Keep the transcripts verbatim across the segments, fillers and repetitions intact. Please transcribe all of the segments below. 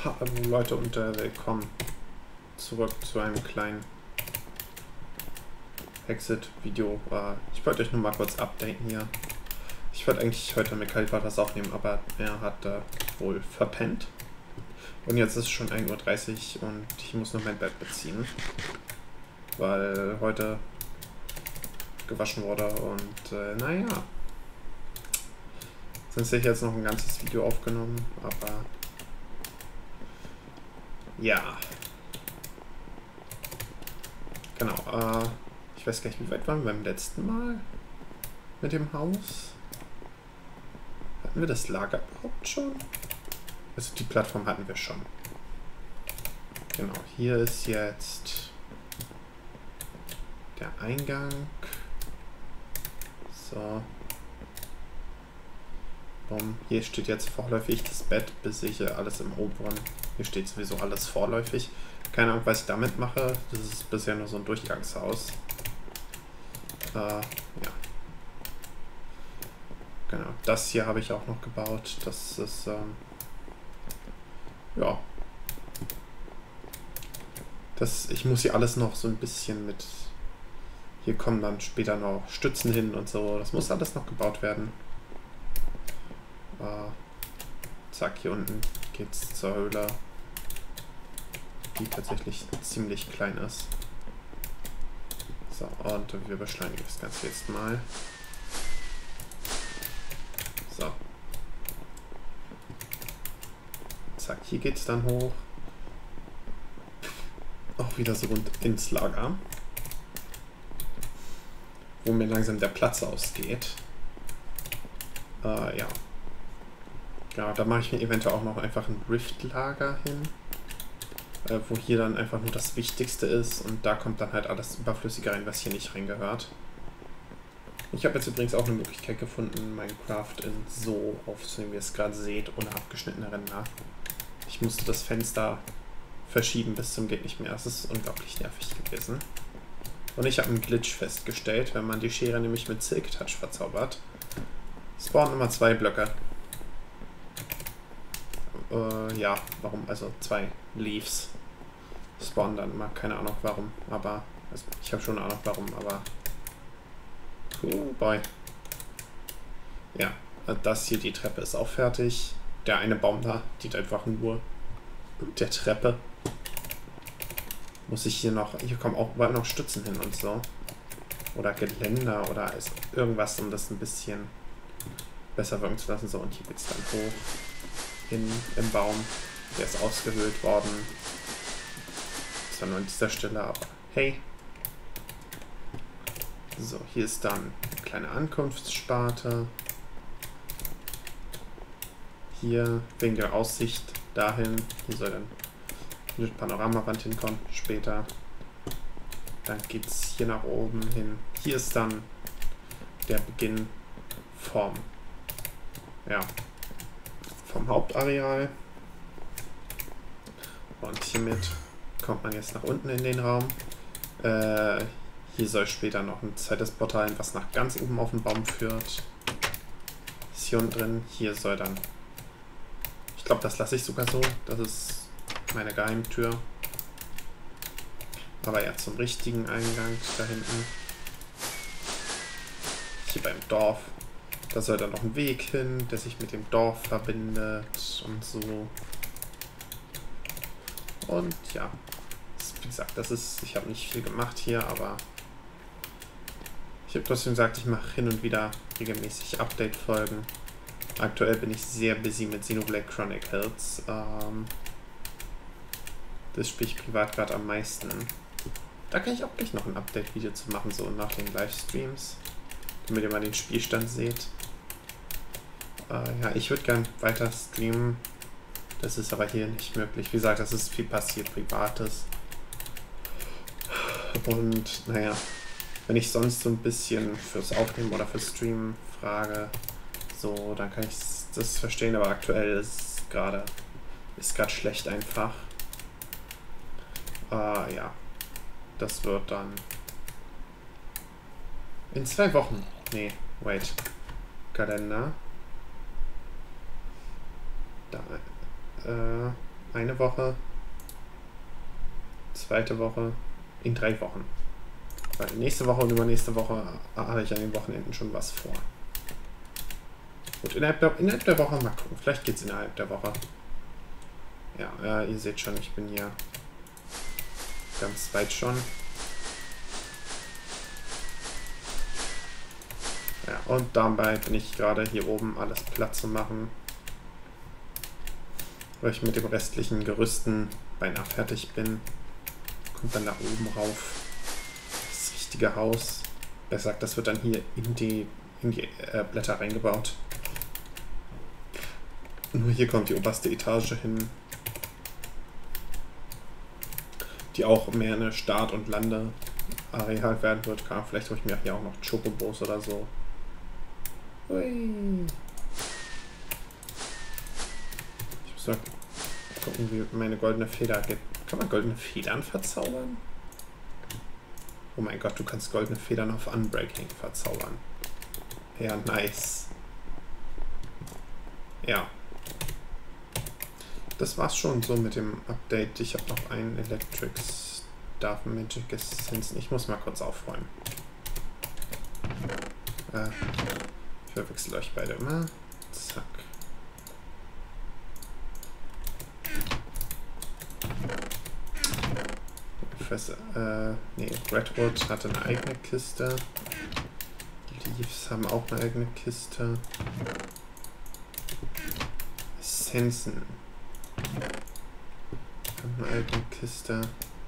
Hallo Leute und äh, willkommen zurück zu einem kleinen Exit-Video. Äh, ich wollte euch nur mal kurz updaten hier. Ich wollte eigentlich heute mit Kalifat was aufnehmen, aber er hat äh, wohl verpennt. Und jetzt ist es schon ein Uhr dreißig und ich muss noch mein Bett beziehen, weil heute gewaschen wurde und äh, naja. Sonst hätte ich jetzt noch ein ganzes Video aufgenommen, aber ja. Genau, äh, ich weiß gar nicht, wie weit waren wir beim letzten Mal mit dem Haus? Hatten wir das Lager überhaupt schon? Also die Plattform hatten wir schon. Genau, hier ist jetzt der Eingang. So. Um, hier steht jetzt vorläufig das Bett, bis ich äh, alles im oberen. Hier steht sowieso alles vorläufig. Keine Ahnung, was ich damit mache. Das ist bisher nur so ein Durchgangshaus. Äh, ja. Genau, das hier habe ich auch noch gebaut. Das ist, ähm, ja. Das, ich muss hier alles noch so ein bisschen mit... Hier kommen dann später noch Stützen hin und so. Das muss alles noch gebaut werden. Äh, zack, hier unten geht's zur Höhle, die tatsächlich ziemlich klein ist. So, und wir beschleunigen das Ganze jetzt mal. So. Zack, hier geht's dann hoch. Auch wieder so rund ins Lager, wo mir langsam der Platz ausgeht. Äh, ja. Ja, da mache ich mir eventuell auch noch einfach ein Rift-Lager hin, äh, wo hier dann einfach nur das Wichtigste ist und da kommt dann halt alles Überflüssige rein, was hier nicht reingehört. Ich habe jetzt übrigens auch eine Möglichkeit gefunden, Minecraft in so aufzunehmen, wie ihr es gerade seht, ohne abgeschnittene Ränder. Ich musste das Fenster verschieben bis zum geht nicht mehr. Das ist unglaublich nervig gewesen. Und ich habe einen Glitch festgestellt, wenn man die Schere nämlich mit Silk Touch verzaubert, spawnen immer zwei Blöcke. Äh, ja, warum? Also zwei Leaves spawnen dann immer. Keine Ahnung warum, aber... Also ich habe schon eine Ahnung warum, aber... Oh boy. Ja, das hier, die Treppe ist auch fertig. Der eine Baum da dient einfach nur der Treppe. Muss ich hier noch... Hier kommen auch bald noch Stützen hin und so. Oder Geländer oder ist irgendwas, um das ein bisschen besser wirken zu lassen. So, und hier geht's dann hoch. In, im Baum. Der ist ausgehöhlt worden. Ist dann nur an dieser Stelle, aber hey. So, hier ist dann eine kleine Ankunftssparte. Hier wegen der Aussicht dahin. Hier soll dann eine Panoramawand hinkommen später. Dann geht es hier nach oben hin. Hier ist dann der Beginn vom, ja, vom Hauptareal. Und hiermit kommt man jetzt nach unten in den Raum. Äh, hier soll später noch ein zweites Portal hin, was nach ganz oben auf den Baum führt. Ist hier unten drin. Hier soll dann... Ich glaube, das lasse ich sogar so. Das ist meine Geheimtür. Aber ja, zum richtigen Eingang da hinten. Hier beim Dorf. Da soll dann noch ein Weg hin, der sich mit dem Dorf verbindet und so. Und ja, das, wie gesagt, das ist, ich habe nicht viel gemacht hier, aber ich habe trotzdem gesagt, ich mache hin und wieder regelmäßig Update-Folgen. Aktuell bin ich sehr busy mit Xenoblade Chronicles. Ähm, das spiele ich privat gerade am meisten. Da kann ich auch gleich noch ein Update-Video zu machen, so nach den Livestreams, damit ihr mal den Spielstand seht. Äh, ja, ich würde gern weiter streamen. Das ist aber hier nicht möglich. Wie gesagt, das ist viel passiert, Privates. Und naja, wenn ich sonst so ein bisschen fürs Aufnehmen oder fürs Streamen frage, so, dann kann ich das verstehen, aber aktuell ist gerade ist gerade schlecht einfach. Äh, ja. Das wird dann in zwei Wochen. Nee, wait. Kalender. Da. Äh, eine Woche, zweite Woche, in drei Wochen. Weil nächste Woche und übernächste Woche habe ich an den Wochenenden schon was vor. Gut, innerhalb der, innerhalb der Woche mal gucken. Vielleicht geht es innerhalb der Woche. Ja, äh, ihr seht schon, ich bin hier ganz weit schon. Ja, und dabei bin ich gerade hier oben alles platt zu machen. Weil ich mit dem restlichen Gerüsten beinahe fertig bin. Kommt dann da oben rauf. Das richtige Haus. Er sagt, das wird dann hier in die, in die äh, Blätter reingebaut. Nur hier kommt die oberste Etage hin. Die auch mehr eine Start- und Landeareal werden wird. Kann, vielleicht hole ich mir hier auch noch Chocobos oder so. Hui. Ich muss mal gucken, wie meine goldene Feder geht. Kann man goldene Federn verzaubern? Oh mein Gott, du kannst goldene Federn auf Unbreaking verzaubern. Ja, nice. Ja. Das war's schon so mit dem Update. Ich habe noch einen Electric Staff Magic Essence. Ich muss mal kurz aufräumen. Äh, ich verwechsel euch beide immer. Zack. Fest, äh, nee, Redwood hatte eine eigene Kiste. Die Leaves haben auch eine eigene Kiste. Essenzen. Eine eigene Kiste.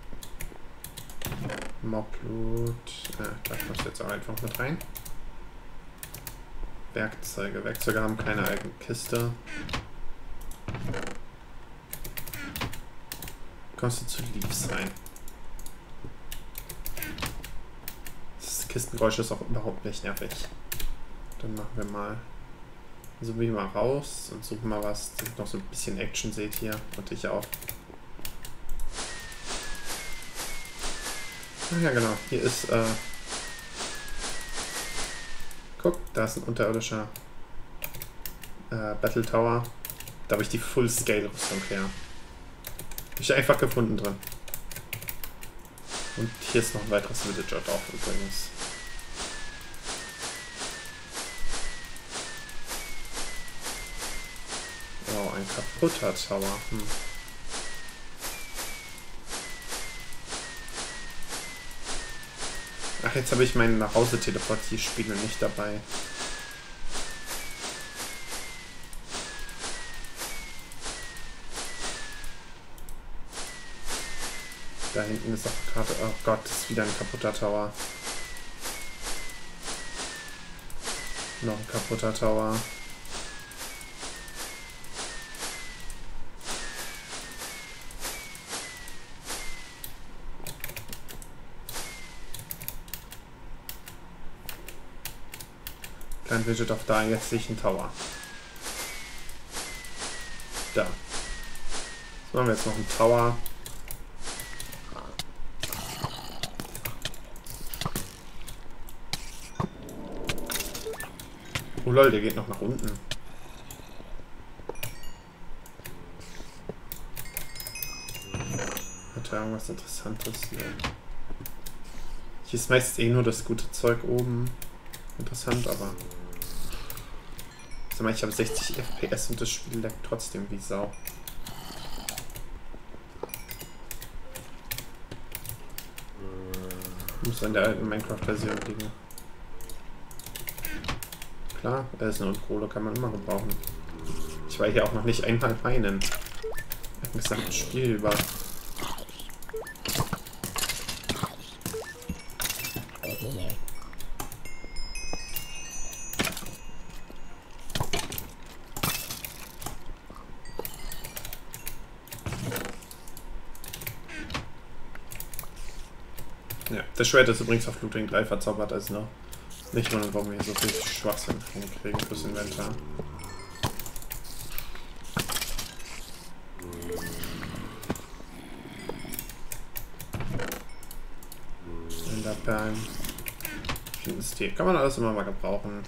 Mobblut. Ja, da kommt jetzt auch einfach mit rein. Werkzeuge. Werkzeuge haben keine eigene Kiste. Kommst du zu Leaves rein. Das Kistengeräusch ist auch überhaupt nicht nervig. Dann machen wir mal. Suchen wir mal raus und suchen mal was, dass ihr noch so ein bisschen Action seht hier. Und ich auch. Ach ja, genau. Hier ist, äh... guck, da ist ein unterirdischer äh, Battle Tower. Da habe ich die Full-Scale-Rüstung her. Hab ich einfach gefunden drin. Und hier ist noch ein weiteres Villager drauf übrigens. Oh, ein kaputter Tower. Hm. Ach, jetzt habe ich meinen Nachhause-Teleportierspiegel nicht dabei. Da hinten ist auch gerade... Oh Gott, das ist wieder ein kaputter Tower. Noch ein kaputter Tower. Kein Widget auf da, jetzt sehe ich einen Tower. Da. Jetzt machen wir jetzt noch einen Tower. Oh lol, der geht noch nach unten. Hat er irgendwas Interessantes? Nee. Hier ist meistens eh nur das gute Zeug oben. Interessant, aber... Sag mal, ich habe sechzig F P S und das Spiel leckt trotzdem wie Sau. Muss an der alten Minecraft-Version liegen. Klar, er ist eine Kohle, kann man immer gebrauchen. Ich war hier auch noch nicht einmal meinen. Im gesamten Spiel über. Ja, das Schwert ist übrigens auf Looting drei verzaubert, also noch nicht wundern, warum wir hier so viel Schwachsinn kriegen fürs Inventar. Enderperlen. Stil. Kann man alles immer mal gebrauchen.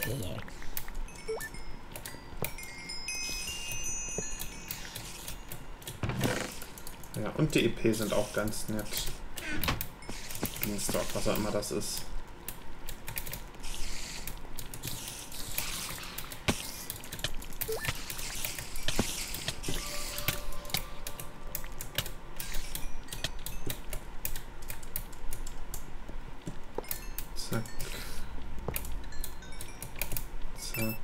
Ja, und die E P sind auch ganz nett. Beanstalk, was auch immer das ist. Zack. Zack.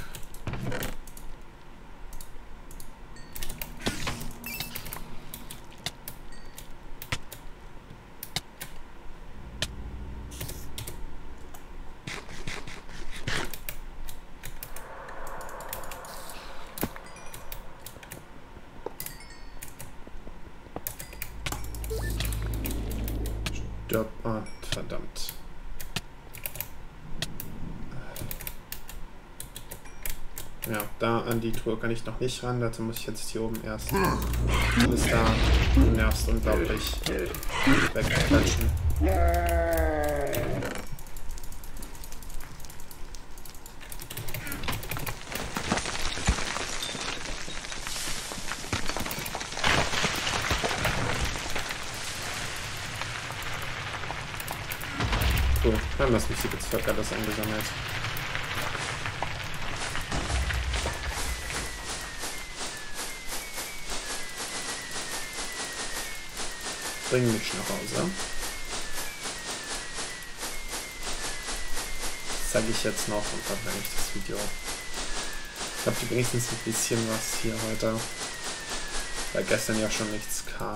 Stirb. Ah, verdammt. Ja, da an die Tour kann ich noch nicht ran, dazu muss ich jetzt hier oben erst alles da. Du nervst unglaublich. Wegquatschen. So, dann haben das wichtige Zeug alles eingesammelt. Bring mich nach Hause. Das zeige ich jetzt noch und dann wenn ich das Video. Ich habe wenigstens ein bisschen was hier heute, weil gestern ja schon nichts kam.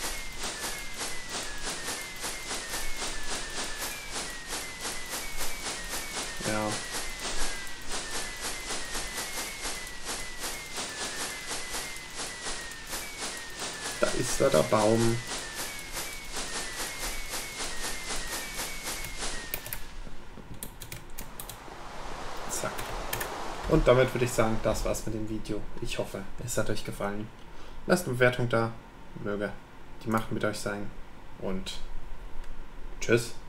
Ja. Da ist da der Baum. Zack. Und damit würde ich sagen, das war's mit dem Video. Ich hoffe, es hat euch gefallen. Lasst eine Bewertung da. Möge die Macht mit euch sein. Und tschüss.